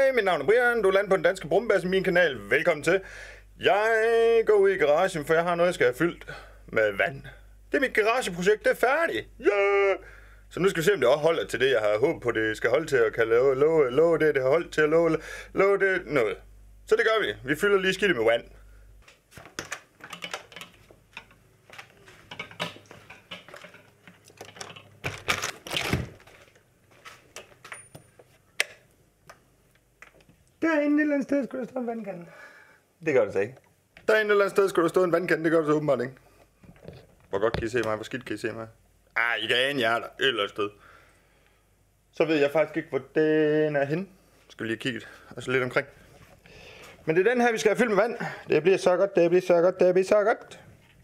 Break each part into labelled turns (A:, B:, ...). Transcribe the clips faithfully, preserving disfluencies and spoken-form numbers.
A: Hej, mit navn er Brian. Du er landet på den danske brumbasse i min kanal. Velkommen til. Jeg går ud i garagen, for jeg har noget, jeg skal have fyldt med vand. Det er mit garageprojekt, det er færdigt. Yeah! Så nu skal vi se, om det også holder til det, jeg har håbet på, det skal holde til at kan love, love, love det, det har holdt til at love, love det, noget. Så det gør vi. Vi fylder lige skidtet med vand. Derinde et eller andet sted skulle der stå en vandkande. Det gør det så ikke. Derinde et eller andet sted skulle der stå en vandkande, det gør det så åbenbart ikke. Hvor godt kan I se mig? Hvor skidt kan I se mig? Ah, I kan ane, jeg er der et eller andet sted. Så ved jeg faktisk ikke, hvor den er henne. Skal vi lige kigge altså lidt omkring. Men det er den her, vi skal have fyldt med vand. Det bliver så godt, det bliver så godt, det bliver så godt.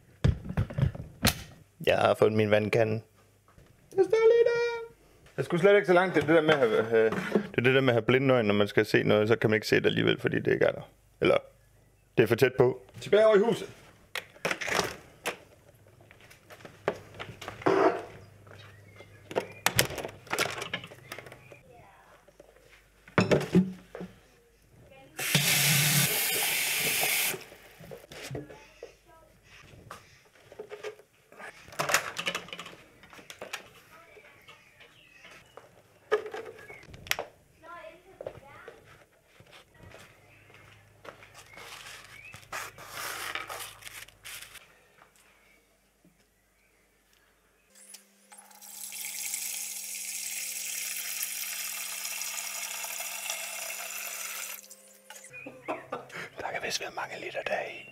A: Jeg har fået min vandkande. Det står lige der. Jeg skulle slet ikke så langt. Det er det der med at have, have, det er det der med at have blinde øjne, når man skal se noget, så kan man ikke se det alligevel, fordi det ikke er der. Eller, det er for tæt på. Tilbage over i huset. Der kan vist være mange liter deri.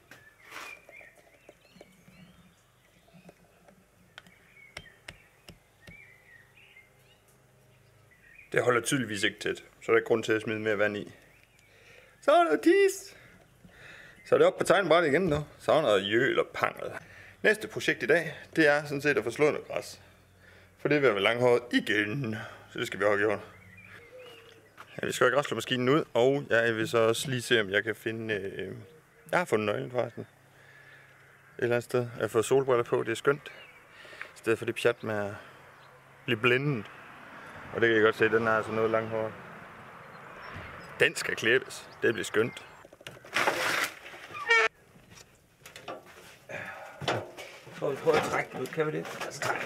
A: Det holder tydeligvis ikke tæt, så er der ikke grund til at smide mere vand i. Så er der tis. Så er det op på tegnebrættet igen nu. Så er der jøl og pangel. Næste projekt i dag, det er sådan set at få slået noget græs. For det vil være langhåret igen. Så det skal vi have gjort. Ja, vi skal have græsslåmaskinen ud, og jeg vil så også lige se, om jeg kan finde... Øh, jeg har fundet nøglen forresten. Et eller andet sted. Jeg har fået solbriller på, det er skønt. I stedet for det pjat med at blive blindet. Og det kan jeg godt se, den er altså noget langhåret. Den skal klippes. Det bliver skønt.
B: Jeg tror, vi prøver at trække den ud. Kan vi det? Altså trække.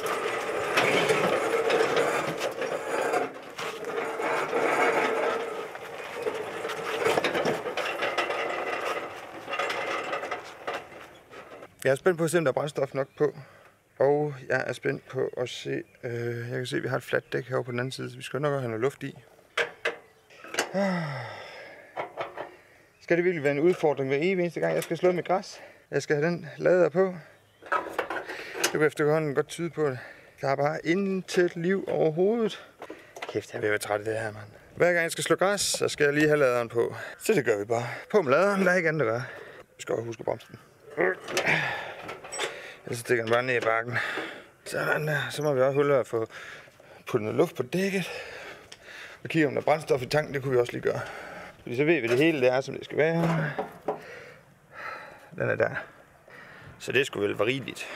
A: Jeg er spændt på at se, om der er brændstof nok på. Og jeg er spændt på at se... Øh, jeg kan se, at vi har et fladt dæk herovre på den anden side, så vi skal nok have noget luft i. Skal det virkelig være en udfordring hver evig eneste gang, jeg skal slå med græs? Jeg skal have den lader på. Det kunne efterhånden godt tyde på det. Der er bare intet liv overhovedet. Kæft, jeg er ved at være træt af det her, mand. Hver gang jeg skal slå græs, så skal jeg lige have laderen på. Så det gør vi bare. På med laderen, der er ikke andet at gøre. Vi skal også huske at bremse den. Ellers stikker den bare ned i bakken. Sådan der. Så må vi også hulle at få puttet noget luft på dækket. Og kigge om der er brændstof i tanken, det kunne vi også lige gøre. Fordi så ved vi det hele, det er som det skal være. Den er der. Så det skulle vel være rigeligt.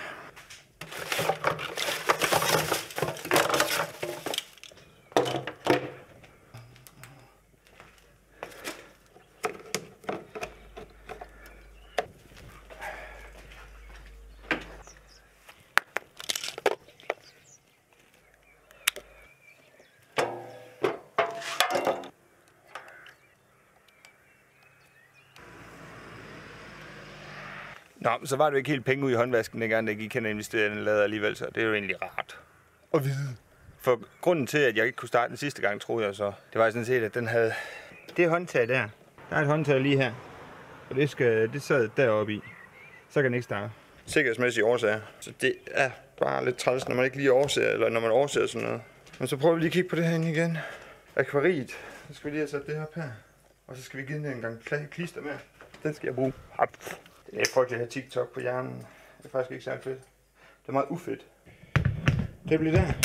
A: Nå, så var det jo ikke helt penge ud i håndvasken, dengang jeg gik hen og investerede den lader alligevel, så det er jo egentlig rart at vide. For grunden til, at jeg ikke kunne starte den sidste gang, troede jeg så, det var sådan set, at den havde... Det håndtag der, der er et håndtag lige her, og det, skal, det sad deroppe i. Så kan den ikke starte. Sikkerhedsmæssige årsager. Så det er bare lidt træls, når man ikke lige overser, eller når man overser sådan noget. Men så prøver vi lige at kigge på det her igen. Akvariet. Så skal vi lige have sat det her op her. Og så skal vi give den en gang klister med. Den skal jeg bruge. Det er frygteligt at have TikTok på hjernen. Det er faktisk ikke særlig fedt. Det er meget ufedt. Det bliver der.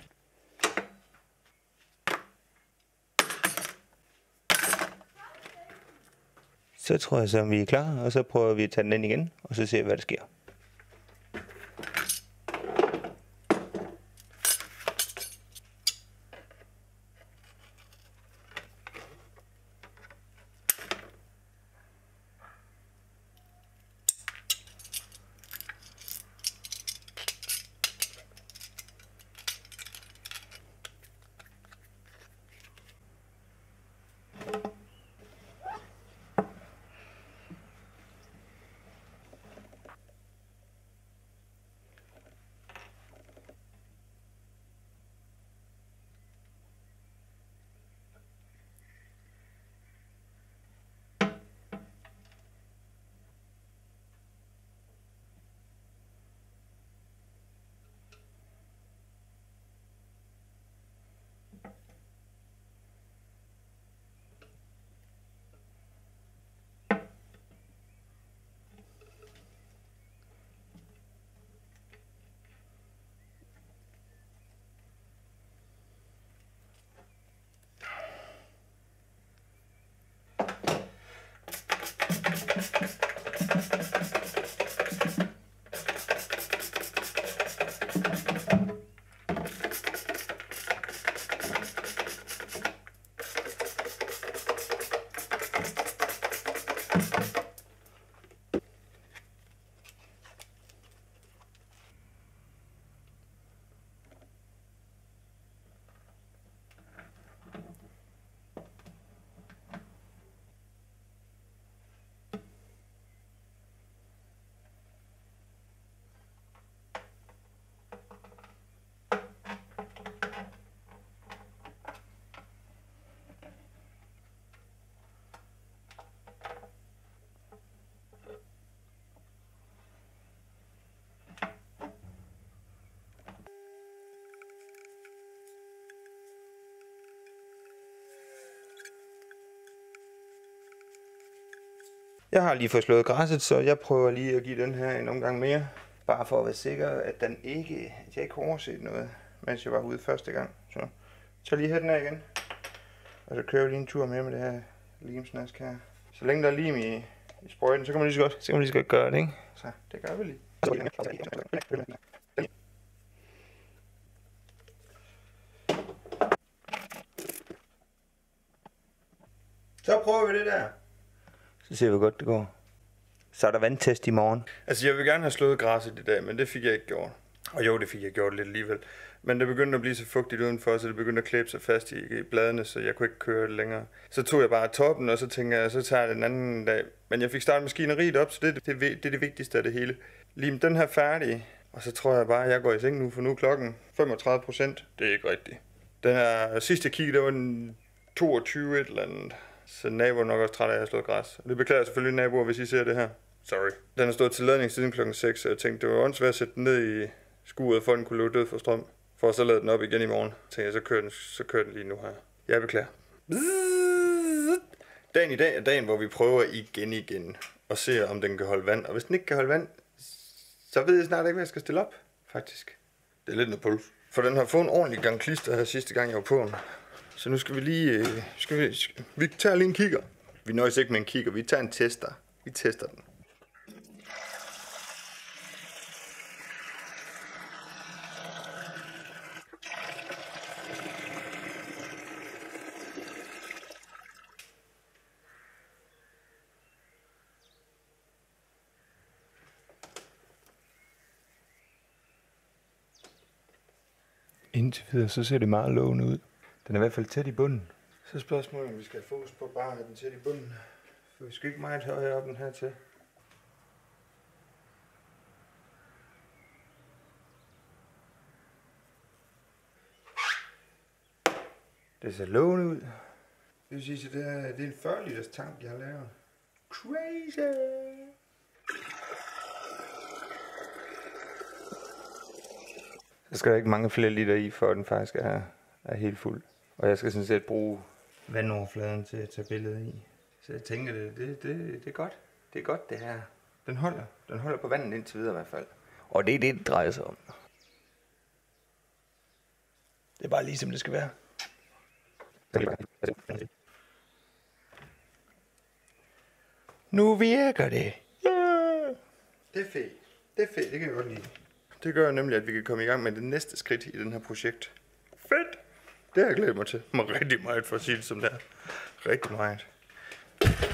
B: Så tror jeg så, vi er klar, og så prøver vi at tage den ind igen, og så ser vi, hvad der sker. Jeg har lige fået slået græsset, så jeg prøver lige at give den her en omgang mere. Bare for at være sikker, at den ikke, at jeg ikke har overset noget, mens jeg var ude første gang. Så tag lige hætten af igen. Og så kører vi lige en tur med med det her limsnask her. Så længe der er lim i, i sprøjten, så kan man lige så godt, så kan man lige så godt gøre det, ikke? Så det gør vi lige. Så prøver vi det der. Så ser vi, hvor godt det går. Så er der vandtest i morgen.
A: Altså, jeg vil gerne have slået græsset i dag, men det fik jeg ikke gjort. Og jo, det fik jeg gjort lidt alligevel. Men det begyndte at blive så fugtigt udenfor, så det begyndte at klæbe sig fast i, i bladene, så jeg kunne ikke køre det længere. Så tog jeg bare toppen, og så tænkte jeg, så tager jeg den anden dag. Men jeg fik startet maskineriet op, så det, det, det, det er det vigtigste af det hele. Lim den her færdig, og så tror jeg bare, at jeg går i seng nu, for nu er klokken femogtredive procent. Det er ikke rigtigt. Den her sidste jeg kiggede, der var den toogtyve et eller andet. Så naboer nok også træt af, at jeg har slået græs. Og det beklager selvfølgelig naboer, hvis I ser det her. Sorry. Den har stået til ladning siden klokken seks, og jeg tænkte, det var åndssvært at sætte den ned i skuret, for at den kunne løbe død for strøm. For at så lade den op igen i morgen. Så tænkte jeg, så kører den, så kører den lige nu her. Jeg beklager. Dagen i dag er dagen, hvor vi prøver igen igen og ser, om den kan holde vand. Og hvis den ikke kan holde vand, så ved jeg snart ikke, hvad jeg skal stille op, faktisk. Det er lidt noget puls. For den har fået en ordentlig gang klister her sidste gang, jeg var på den. Så nu skal vi lige, øh, skal vi, skal, vi tager lige en kigger. Vi nøjes ikke med en kigger, vi tager en tester. Vi tester den.
B: Indtil videre, så ser det meget lovende ud. Den er i hvert fald tæt i bunden.
A: Så spørgsmålet, om vi skal have fokus på bare at have den tæt i bunden. For vi skal ikke meget højere op den her til.
B: Det ser lovende ud.
A: Det vil sige, at det er, det er en fyrre liters tank, jeg har lavet. Crazy!
B: Så skal der ikke mange flere liter i, for at den faktisk er, er helt fuld. Og jeg skal sådan set bruge vandoverfladen til at tage billedet i. Så jeg tænker, det, det, det, det er godt. Det er godt, det her. Den holder. Den holder på vandet indtil videre i hvert fald. Og det er det, det drejer sig om. Det er bare lige som det skal være. Nu virker det.
A: Yeah. Det er fedt. Det er fedt, det kan jeg godt lide. Det gør nemlig, at vi kan komme i gang med det næste skridt i den her projekt. Fedt! Det har jeg glædet mig til. Mig rigtig meget for at sige det som det er. Rigtig meget.